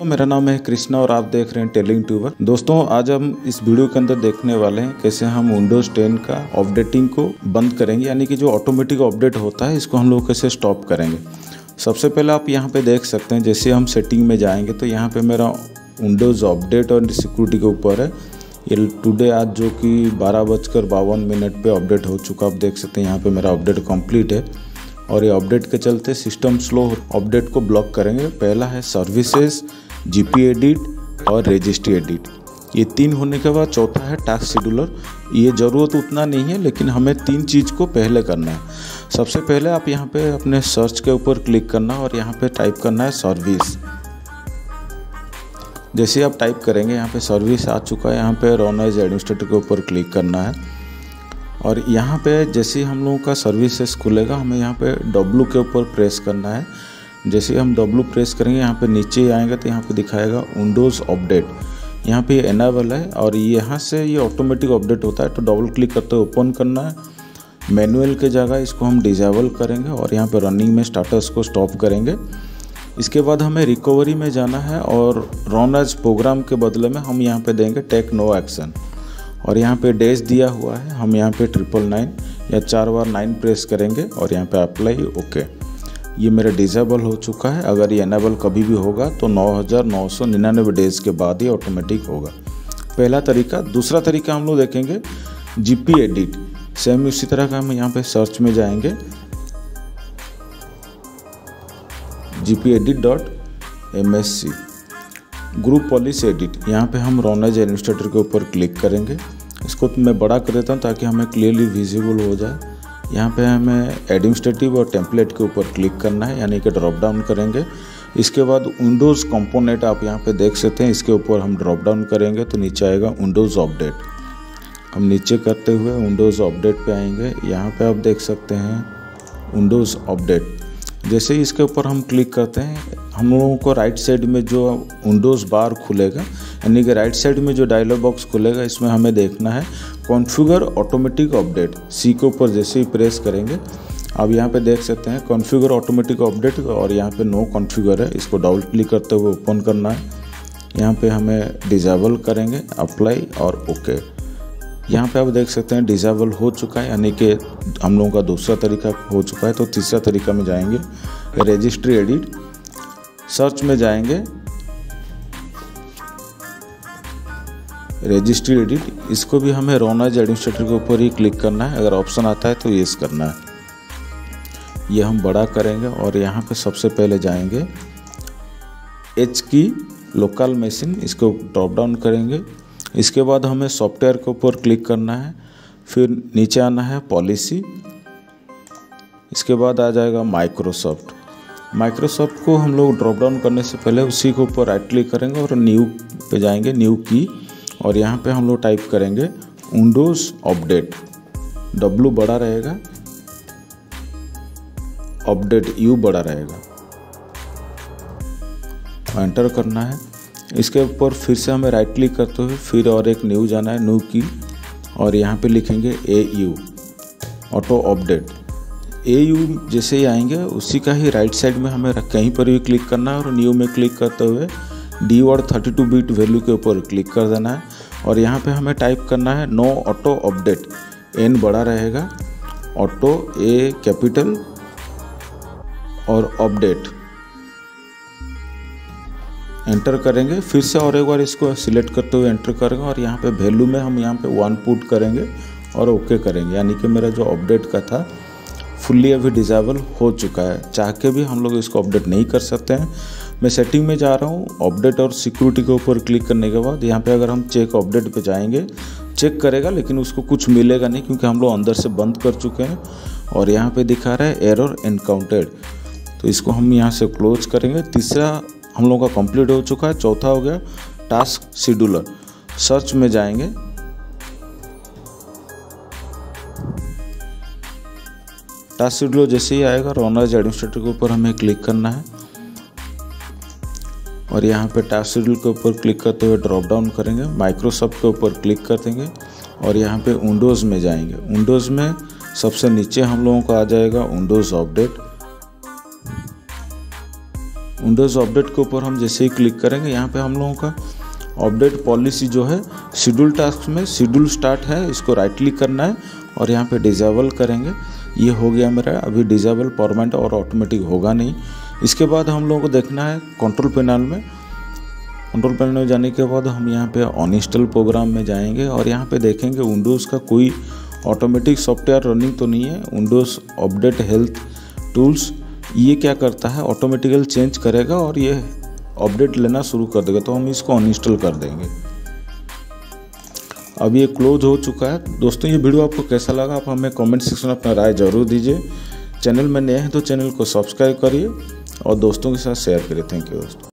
मेरा नाम है कृष्णा और आप देख रहे हैं टेलिंग ट्यूबर। दोस्तों, आज हम इस वीडियो के अंदर देखने वाले हैं कैसे हम विंडोज 10 का अपडेटिंग को बंद करेंगे, यानी कि जो ऑटोमेटिक अपडेट होता है इसको हम लोग कैसे स्टॉप करेंगे। सबसे पहले आप यहाँ पे देख सकते हैं, जैसे हम सेटिंग में जाएंगे तो यहाँ पे मेरा विंडोज़ अपडेट और सिक्योरिटी के ऊपर है। ये टुडे आज जो कि 12:52 पे अपडेट हो चुका, आप देख सकते हैं यहाँ पे मेरा अपडेट कंप्लीट है। और ये अपडेट के चलते सिस्टम स्लो अपडेट को ब्लॉक करेंगे। पहला है सर्विसेज, जीपी एडिट और रजिस्ट्री एडिट। ये 3 होने के बाद चौथा है टास्क शेड्यूलर। ये ज़रूरत उतना नहीं है, लेकिन हमें 3 चीज़ को पहले करना है। सबसे पहले आप यहाँ पे अपने सर्च के ऊपर क्लिक करना और यहाँ पे टाइप करना है सर्विस। जैसे आप टाइप करेंगे यहाँ पे सर्विस आ चुका है। यहाँ पे रन एज एडमिनिस्ट्रेटर के ऊपर क्लिक करना है और यहाँ पे जैसे ही हम लोगों का सर्विसेज खुलेगा हमें यहाँ पे W के ऊपर प्रेस करना है। जैसे हम W प्रेस करेंगे यहाँ पे नीचे आएंगे तो यहाँ पे दिखाएगा विंडोज़ अपडेट। यहाँ पे एनेबल है और यहाँ से ये ऑटोमेटिक अपडेट होता है, तो डबल क्लिक करते हुए ओपन करना है। मैनुअल के जगह इसको हम डिसेबल करेंगे और यहाँ पे रनिंग में स्टाटस को स्टॉप करेंगे। इसके बाद हमें रिकवरी में जाना है और रन एज प्रोग्राम के बदले में हम यहाँ पे देंगे टेक नो एक्शन। और यहाँ पे डैश दिया हुआ है, हम यहाँ पे 999 या 4 बार 9 प्रेस करेंगे और यहाँ पे अप्लाई ओके। ये मेरा डिसेबल हो चुका है। अगर ये एनेबल कभी भी होगा तो 9999 डेज के बाद ही ऑटोमेटिक होगा। पहला तरीका। दूसरा तरीका हम लोग देखेंगे जीपी एडिट। सेम उसी तरह का हम यहाँ पे सर्च में जाएंगे, gpedit.msc ग्रुप पॉलिसी एडिट। यहाँ पे हम रन एज एडमिनिस्ट्रेटर के ऊपर क्लिक करेंगे। इसको मैं बड़ा कर देता हूँ ताकि हमें क्लियरली विजिबल हो जाए। यहाँ पे हमें एडमिनिस्ट्रेटिव और टेम्पलेट के ऊपर क्लिक करना है, यानी कि ड्रॉप डाउन करेंगे। इसके बाद विंडोज़ कंपोनेंट आप यहाँ पे देख सकते हैं, इसके ऊपर हम ड्रॉप डाउन करेंगे तो नीचे आएगा विंडोज़ अपडेट। हम नीचे करते हुए विंडोज़ अपडेट पे आएंगे। यहाँ पे आप देख सकते हैं विंडोज़ अपडेट। जैसे ही इसके ऊपर हम क्लिक करते हैं, हम लोगों को राइट साइड में जो विंडोज़ बार खुलेगा, यानी कि राइट साइड में जो डायलॉग बॉक्स खुलेगा, इसमें हमें देखना है कॉन्फ़िगर ऑटोमेटिक अपडेट। सी के ऊपर जैसे ही प्रेस करेंगे, अब यहाँ पे देख सकते हैं कॉन्फ़िगर ऑटोमेटिक अपडेट और यहाँ पे नो कॉन्फ़िगर है। इसको डबल क्लिक करते हुए ओपन करना है। यहाँ पे हमें डिसेबल करेंगे, अप्लाई और ओके। यहाँ पे आप देख सकते हैं डिसेबल हो चुका है, यानी कि हम लोगों का दूसरा तरीका हो चुका है। तो तीसरा तरीका में जाएंगे रजिस्ट्री एडिट। सर्च में जाएंगे रजिस्ट्री एडिट। इसको भी हमें रन एज एडमिनिस्ट्रेटर के ऊपर ही क्लिक करना है। अगर ऑप्शन आता है तो यस करना है। ये हम बड़ा करेंगे और यहाँ पे सबसे पहले जाएंगे H की लोकल मशीन, इसको ड्रॉप डाउन करेंगे। इसके बाद हमें सॉफ्टवेयर के ऊपर क्लिक करना है, फिर नीचे आना है पॉलिसी। इसके बाद आ जाएगा माइक्रोसॉफ्ट। माइक्रोसॉफ्ट को हम लोग ड्रॉप डाउन करने से पहले उसी के ऊपर राइट क्लिक करेंगे और न्यू पे जाएंगे, न्यू की। और यहाँ पे हम लोग टाइप करेंगे विंडोज़ अपडेट। W बड़ा रहेगा, अपडेट U बड़ा रहेगा। एंटर करना है। इसके ऊपर फिर से हमें राइट क्लिक करते हुए फिर और एक न्यू जाना है, न्यू की। और यहाँ पे लिखेंगे AU ऑटो अपडेट। AU जैसे ही आएंगे उसी का ही राइट साइड में हमें कहीं पर भी क्लिक करना है और न्यू में क्लिक करते हुए D और 32 बिट वैल्यू के ऊपर क्लिक कर देना है। और यहाँ पे हमें टाइप करना है नो ऑटो अपडेट। N बड़ा रहेगा, ऑटो A कैपिटल और अपडेट। एंटर करेंगे। फिर से और एक बार इसको सिलेक्ट करते हुए एंटर करेंगे और यहाँ पे वैल्यू में हम यहाँ पे 1 पुट करेंगे और ओके करेंगे, यानी कि मेरा जो अपडेट का था फुल्ली अभी डिसेबल हो चुका है। चाह के भी हम लोग इसको अपडेट नहीं कर सकते हैं। मैं सेटिंग में जा रहा हूँ। अपडेट और सिक्योरिटी के ऊपर क्लिक करने के बाद यहाँ पे अगर हम चेक अपडेट पे जाएंगे, चेक करेगा लेकिन उसको कुछ मिलेगा नहीं, क्योंकि हम लोग अंदर से बंद कर चुके हैं। और यहाँ पे दिखा रहा है एरर एनकाउंटेड, तो इसको हम यहाँ से क्लोज करेंगे। तीसरा हम लोगों का कंप्लीट हो चुका है। चौथा हो गया टास्क शेड्यूलर। सर्च में जाएंगे, टास्क शेड्यूलर जैसे ही आएगा रन एज एडमिनिस्ट्रेटर के ऊपर हमें क्लिक करना है और यहाँ पे टास्क शेड्यूल के ऊपर क्लिक करते हुए ड्रॉप डाउन करेंगे। माइक्रोसॉफ्ट के ऊपर क्लिक कर देंगे और यहाँ पे विंडोज़ में जाएंगे। विंडोज़ में सबसे नीचे हम लोगों को आ जाएगा विंडोज़ अपडेट। विंडोज़ अपडेट के ऊपर हम जैसे ही क्लिक करेंगे, यहाँ पे हम लोगों का अपडेट पॉलिसी जो है शेड्यूल टास्क में शेड्यूल स्टार्ट है, इसको राइट क्लिक करना है और यहाँ पे डिसेबल करेंगे। ये हो गया मेरा अभी डिसेबल, परमानेंट और ऑटोमेटिक होगा नहीं। इसके बाद हम लोगों को देखना है कंट्रोल पैनल में। कंट्रोल पैनल में जाने के बाद हम यहाँ पे अनइंस्टॉल प्रोग्राम में जाएंगे और यहाँ पे देखेंगे विंडोज़ का कोई ऑटोमेटिक सॉफ्टवेयर रनिंग तो नहीं है। विंडोज़ अपडेट हेल्थ टूल्स ये क्या करता है, ऑटोमेटिकली चेंज करेगा और ये अपडेट लेना शुरू कर देगा, तो हम इसको अनइंस्टॉल कर देंगे। अब ये क्लोज हो चुका है। दोस्तों ये वीडियो आपको कैसा लगा, आप हमें कमेंट सेक्शन में अपना राय जरूर दीजिए। चैनल में नए हैं तो चैनल को सब्सक्राइब करिए और दोस्तों के साथ शेयर करिए। थैंक यू दोस्तों।